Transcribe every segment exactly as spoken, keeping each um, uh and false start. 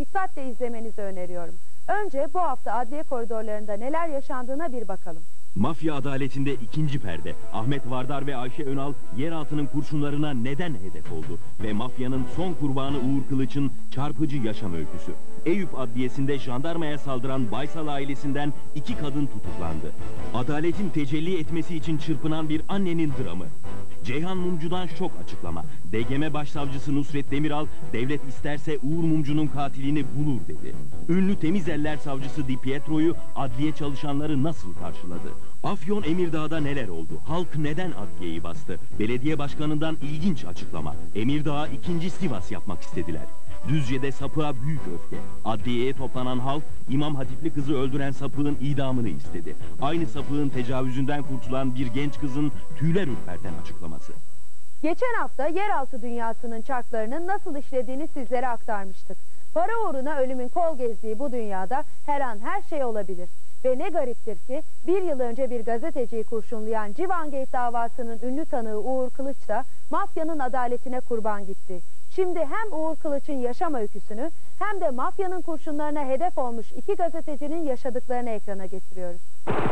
dikkatle izlemenizi öneriyorum. Önce bu hafta adliye koridorlarında neler yaşandığına bir bakalım. Mafya adaletinde ikinci perde. Ahmet Vardar ve Ayşe Önal yeraltının kurşunlarına neden hedef oldu? Ve mafyanın son kurbanı Uğur Kılıç'ın çarpıcı yaşam öyküsü. Eyüp Adliyesi'nde jandarmaya saldıran Baysal ailesinden iki kadın tutuklandı. Adaletin tecelli etmesi için çırpınan bir annenin dramı. Ceyhan Mumcu'dan şok açıklama. D G M Başsavcısı Nusret Demiral, devlet isterse Uğur Mumcu'nun katilini bulur dedi. Ünlü Temiz Eller Savcısı Di Pietro'yu adliye çalışanları nasıl karşıladı? Afyon Emirdağ'da neler oldu? Halk neden adliyeyi bastı? Belediye başkanından ilginç açıklama. Emirdağ'a ikinci Sivas yapmak istediler. Düzce'de sapığa büyük öfke. Adliyeye toplanan halk, İmam Hatipli kızı öldüren sapığın idamını istedi. Aynı sapığın tecavüzünden kurtulan bir genç kızın tüyler ürperten açıklaması. Geçen hafta yeraltı dünyasının çarklarının nasıl işlediğini sizlere aktarmıştık. Para uğruna ölümün kol gezdiği bu dünyada her an her şey olabilir. Ve ne gariptir ki bir yıl önce bir gazeteciyi kurşunlayan Civangate davasının ünlü tanığı Uğur Kılıç da mafyanın adaletine kurban gitti. Şimdi hem Uğur Kılıç'ın yaşam öyküsünü hem de mafyanın kurşunlarına hedef olmuş iki gazetecinin yaşadıklarını ekrana getiriyoruz.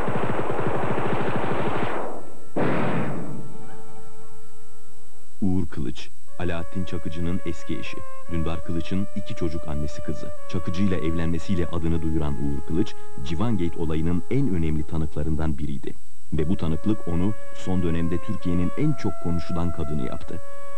Uğur Kılıç, Alaaddin Çakıcı'nın eski eşi. Dündar Kılıç'ın iki çocuk annesi kızı. Çakıcı'yla evlenmesiyle adını duyuran Uğur Kılıç, Civangate olayının en önemli tanıklarından biriydi. Ve bu tanıklık onu son dönemde Türkiye'nin en çok konuşulan kadını yaptı.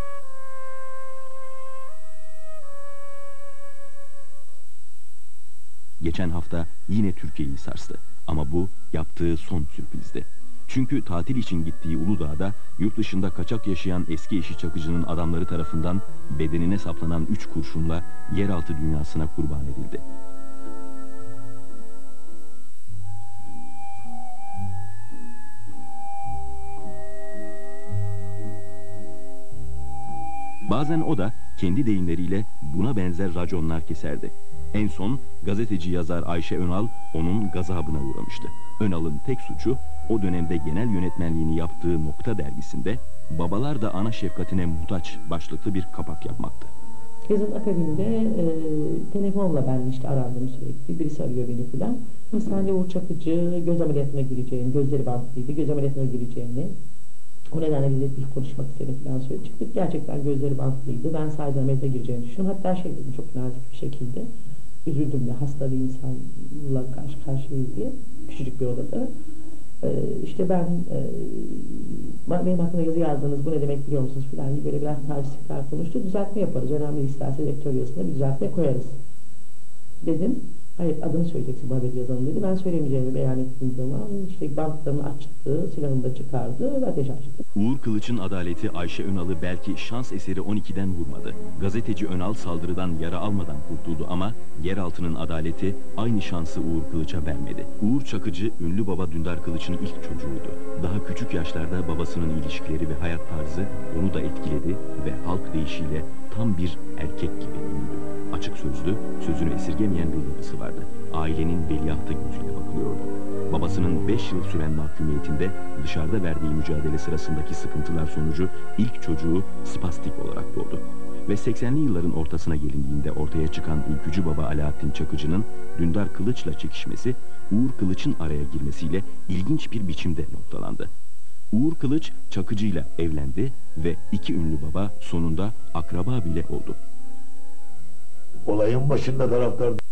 Geçen hafta yine Türkiye'yi sarstı. Ama bu yaptığı son sürprizdi. Çünkü tatil için gittiği Uludağ'da yurt dışında kaçak yaşayan eski eşi Çakıcı'nın adamları tarafından bedenine saplanan üç kurşunla yeraltı dünyasına kurban edildi. Bazen o da kendi deyimleriyle buna benzer raconlar keserdi. En son gazeteci yazar Ayşe Önal onun gazabına uğramıştı. Önal'ın tek suçu o dönemde genel yönetmenliğini yaptığı Nokta dergisinde "Babalar da ana şefkatine muhtaç" başlıklı bir kapak yapmaktı. Yazın akabinde e, telefonla ben işte arandım sürekli. Birisi arıyor beni filan. Sence Uğur Çakıcı göz ameliyatına gireceğini, gözleri bantlıydı, göz ameliyatına gireceğini, o nedenle bize bir konuşmak istedi falan söyledi. Çıktık, gerçekten gözleri bantlıydı. Ben sadece ameliyata gireceğini düşünüyorum. Hatta şey dedim çok nazik bir şekilde. Üzüldüm de hasta bir insanla karşı karşıyayız diye. Küçücük bir odada. Ee, işte ben e, benim hakkında yazı yazdınız, bu ne demek biliyor musunuz falan gibi böyle biraz tacizlikler konuştu. Düzeltme yaparız. Önemli isterse rektör yazısına bir düzeltme koyarız dedim. Hayır, adını söyleyeceksin bu haberi yazalım dedi. Ben söylemeyeceğimi beyan ettiğim zaman işte bantlarını açtı, silahını da çıkardı ve ateş açtı. Uğur Kılıç'ın adaleti Ayşe Önal'ı belki şans eseri on ikiden vurmadı. Gazeteci Önal saldırıdan yara almadan kurtuldu ama yeraltının adaleti aynı şansı Uğur Kılıç'a vermedi. Uğur Çakıcı, ünlü baba Dündar Kılıç'ın ilk çocuğuydu. Daha küçük yaşlarda babasının ilişkileri ve hayat tarzı onu da etkiledi ve halk deyişiyle tam bir erkek gibi büyüdü. Açık sözlü, sözünü esirgemeyen bir yapısı vardı. Ailenin veliahtı gözüyle bakılıyordu. Babasının beş yıl süren mahkumiyetinde dışarıda verdiği mücadele sırasındaki sıkıntılar sonucu ilk çocuğu spastik olarak doğdu. Ve seksenli yılların ortasına gelindiğinde ortaya çıkan ülkücü baba Alaaddin Çakıcı'nın Dündar Kılıç'la çekişmesi, Uğur Kılıç'ın araya girmesiyle ilginç bir biçimde noktalandı. Uğur Kılıç Çakıcı'yla evlendi ve iki ünlü baba sonunda akraba bile oldu. Olayın başında taraftar